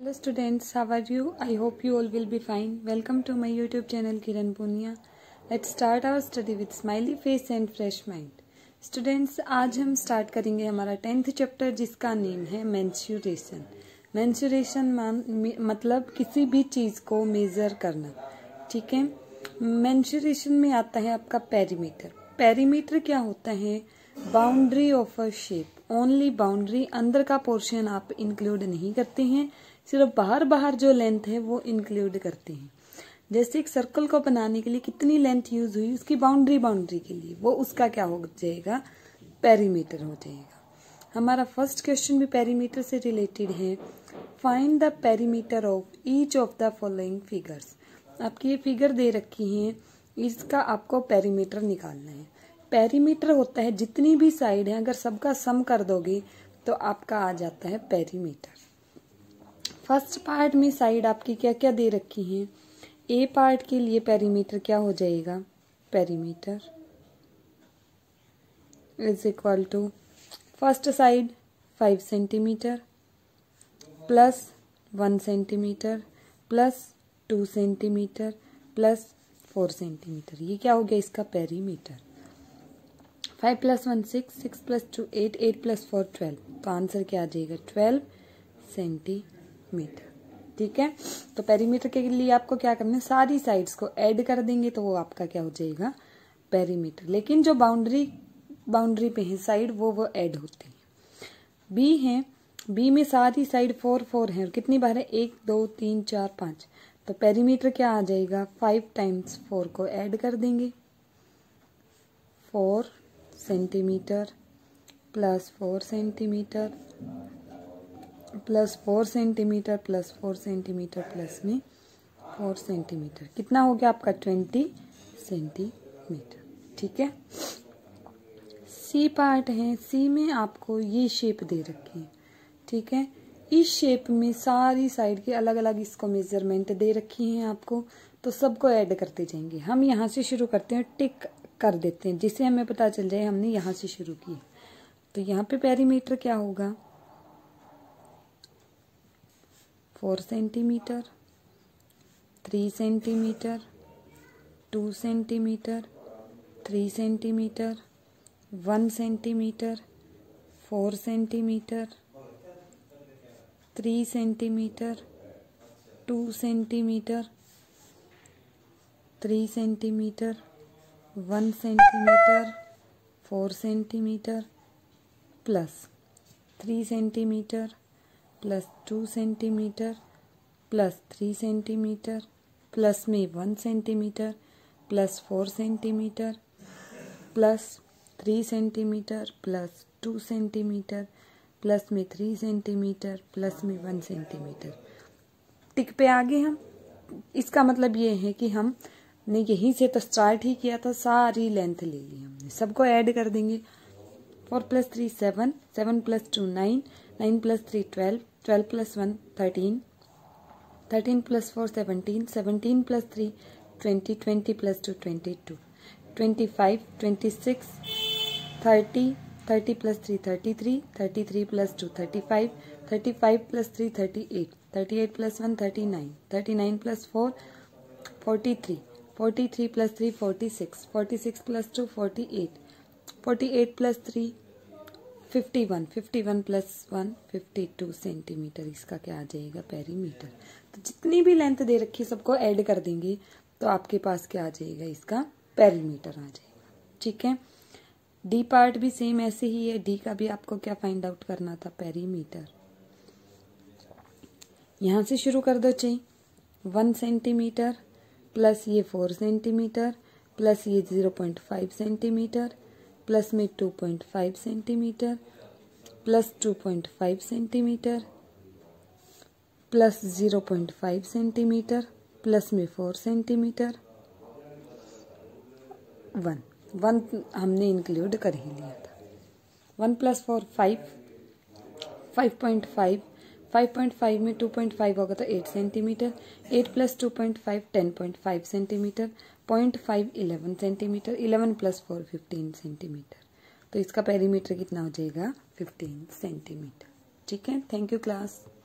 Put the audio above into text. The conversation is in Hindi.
Hello students, how are you? I hope you all will be fine. Welcome to my YouTube channel Kiran Punia. Let's start our study with smiley face and fresh mind. Students, आज हम स्टार्ट करेंगे हमारा 10th चैप्टर जिसका नेम है मेंस्ट्रुएशन. मेंस्ट्रुएशन मतलब किसी भी चीज को मेजर करना. ठीक है. मेंस्ट्रुएशन में आता है आपका पेरीमीटर. पेरीमीटर क्या होता है? Boundary of a shape. Only boundary, अंदर का पोर्शन आप इंक्लूड नहीं करते हैं, सिर्फ बाहर जो लेंथ है वो इंक्लूड करते हैं. जैसे एक सर्कल को बनाने के लिए कितनी लेंथ यूज हुई, उसकी बाउंड्री के लिए, वो उसका क्या हो जाएगा? पेरीमीटर हो जाएगा. हमारा फर्स्ट क्वेश्चन भी पेरीमीटर से रिलेटेड है. Find the perimeter of each of the following figures. आपकी ये फिगर दे रखी है, इसका आपको पेरीमीटर निकालना है. पेरीमीटर होता है जितनी भी साइड है, अगर सबका सम कर दोगे तो आपका आ जाता है पेरीमीटर. फर्स्ट पार्ट में साइड आपकी क्या क्या दे रखी हैं. ए पार्ट के लिए पेरीमीटर क्या हो जाएगा? Perimeter is equal to first side 5 centimetre plus 1 centimetre plus 2 centimetre plus 4 centimetre. ये क्या हो गया? इसका पेरीमीटर. 5 + 1 6, 6 + 2 8, 8 + 4 12. तो आंसर क्या आ जाएगा? 12 सेंटीमीटर. ठीक है. तो पेरीमीटर के लिए आपको क्या करना है? सारी साइड्स को ऐड कर देंगे तो वो आपका क्या हो जाएगा? पेरीमीटर. लेकिन जो बाउंड्री पे है साइड, वो ऐड होती है. बी है, बी में सारी साइड 4 4 है. और कितनी बार है? 1 2 3 4 5. तो पेरीमीटर क्या आ जाएगा? 5 × 4 को ऐड कर देंगे. 4 centimetre plus 4 centimetre plus 4 centimetre plus 4 centimetre plus में 4 सेंटीमीटर. कितना हो गया आपका? 20 सेंटीमीटर. ठीक है. सी पार्ट है. सी में आपको ये शेप दे रखी है. ठीक है. इस शेप में सारी साइड के अलग अलग इसको मेजरमेंट दे रखी हैं आपको, तो सबको ऐड करते जाएंगे. हम यहाँ से शुरू करते हैं, टिक कर देते हैं जिससे हमें पता चल जाए हमने यहाँ से शुरू की. तो यहाँ पे पेरीमीटर क्या होगा? 4 centimetre 3 centimetre 2 centimetre 3 centimetre 1 centimetre 4 centimetre 3 centimetre 2 centimetre 3 centimetre 1 centimetre 4 centimetre plus 3 centimetre plus 2 centimetre plus 3 centimetre plus में 1 centimetre plus 4 centimetre plus 3 centimetre plus 2 centimetre plus में 3 सेंटीमीटर प्लस में 1 सेंटीमीटर. टिक पे आगे हम, इसका मतलब ये है कि हमने यहीं से तो स्टार्ट ही किया था, सारी लेंथ ले ली हमने. सबको ऐड कर देंगे. 4 + 3 7, 7 + 2 9, 9 + 3 12, 12 + 1 13, 13 + 4 17, 17 + 3 20, 20 + 2 22, 25 26 30, 30 + 3 33, 33 + 2 35, 35 + 3 38, 38 + 1 39, 39 + 4 43, 43 + 3 46, 46 + 2 48, 48 + 3 51, 51 + 1 52 सेंटीमीटर. इसका क्या आ जाएगा? पेरीमीटर. तो जितनी भी लेंथ दे रखी है सबको ऐड कर देंगे तो आपके पास क्या आ जाएगा? इसका पेरीमीटर आ जाएगा. ठीक है. डी पार्ट भी सेम ऐसे ही है. डी का भी आपको क्या फाइंड आउट करना था? पेरीमीटर. यहां से शुरू कर दो. चाहिए 1 सेंटीमीटर प्लस ये 4 सेंटीमीटर प्लस ये 0.5 सेंटीमीटर प्लस में 2.5 centimetre plus 2.5 centimetre plus 0.5 centimetre plus में 4 सेंटीमीटर 1 हमने इंक्लूड कर ही लिया था. 1 + 4 5, 5.5, 5.5 में 2.5 होगा तो 8 सेंटीमीटर. 8 + 2.5 10.5 सेंटीमीटर. 0.5 11 सेंटीमीटर. 11 + 4 15 सेंटीमीटर. तो इसका पेरीमीटर कितना हो जाएगा? 15 सेंटीमीटर. ठीक है. Thank you class.